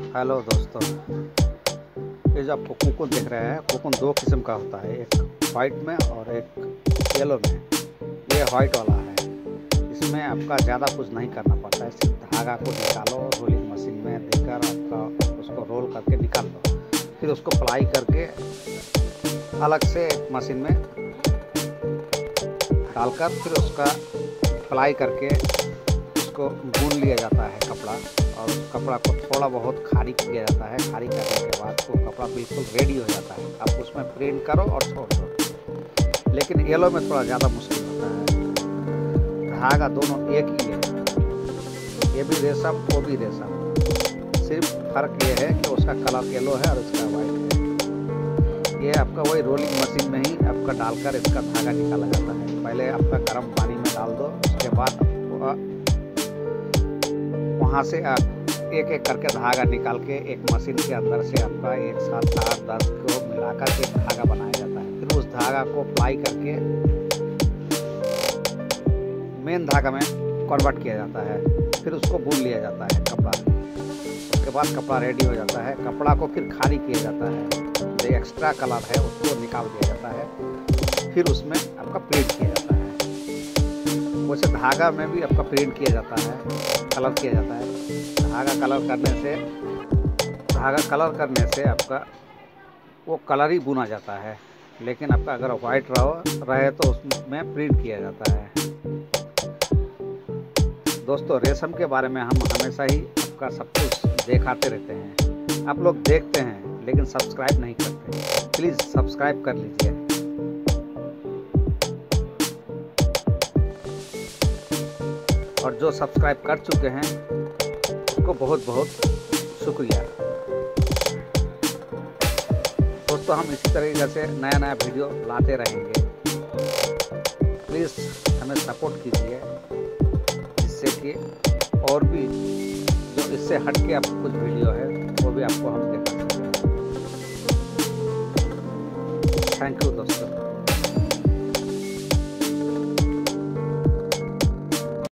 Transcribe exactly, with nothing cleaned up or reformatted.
Hello दोस्तों, ये जो आपको कोकून देख रहे हैं, कोकून दो किस्म का होता है, एक वाइट में और एक येलो में। ये वाइट वाला है, इसमें आपका ज़्यादा कुछ नहीं करना पड़ता है, सिर्फ धागा को निकालो, रोलिंग मशीन में देकर आपका उसको रोल करके निकाल लो, फिर उसको प्लाई करके अलग से एक मशीन में डालकर फिर उसका प्लाई करके उसको बुन लिया जाता है कपड़ा, और उस कपड़ा को थोड़ा बहुत खारी किया जाता है। खारी करने के बाद वो कपड़ा बिल्कुल रेडी हो जाता है। आप उसमें प्रिंट करो और छोड़ दो। लेकिन येलो में थोड़ा ज़्यादा मुश्किल होता है, धागा दोनों एक ही है, ये भी रेशम वो भी रेशम, सिर्फ फर्क ये है कि उसका कलर येलो है और इसका वाइट है। ये आपका वही रोलिंग मशीन में ही आपका डालकर इसका धागा निकाला जाता है। पहले आपका गर्म पानी में डाल दो, उसके बाद वहाँ से आप एक एक करके धागा निकाल के एक मशीन के अंदर से आपका एक साथ आठ दस को मिलाकर एक धागा बनाया जाता है। फिर उस धागा को प्लाई करके मेन धागा में कन्वर्ट किया जाता है, फिर उसको बुन लिया जाता है कपड़ा। उसके बाद कपड़ा रेडी हो जाता है। कपड़ा को फिर खाली किया जाता है, जो एक्स्ट्रा कलर है उसको निकाल दिया जाता है, फिर उसमें आपका प्रिंट किया जाता है। वैसे धागा में भी आपका प्रिंट किया जाता है, कलर किया जाता है। धागा कलर करने से धागा कलर करने से आपका वो कलर ही बुना जाता है, लेकिन आपका अगर वाइट रहो रहे तो उसमें प्रिंट किया जाता है। दोस्तों, रेशम के बारे में हम हमेशा ही आपका सब कुछ दिखाते रहते हैं। आप लोग देखते हैं लेकिन सब्सक्राइब नहीं करते, प्लीज़ सब्सक्राइब कर लीजिए। और जो सब्सक्राइब कर चुके हैं उसको बहुत बहुत शुक्रिया। दोस्तों, हम इसी तरीके से नया नया वीडियो लाते रहेंगे। प्लीज़ हमें सपोर्ट कीजिए, जिससे कि और भी जो इससे हट के आपको कुछ वीडियो है वो भी आपको हम दिखा सकें। थैंक यू दोस्तों।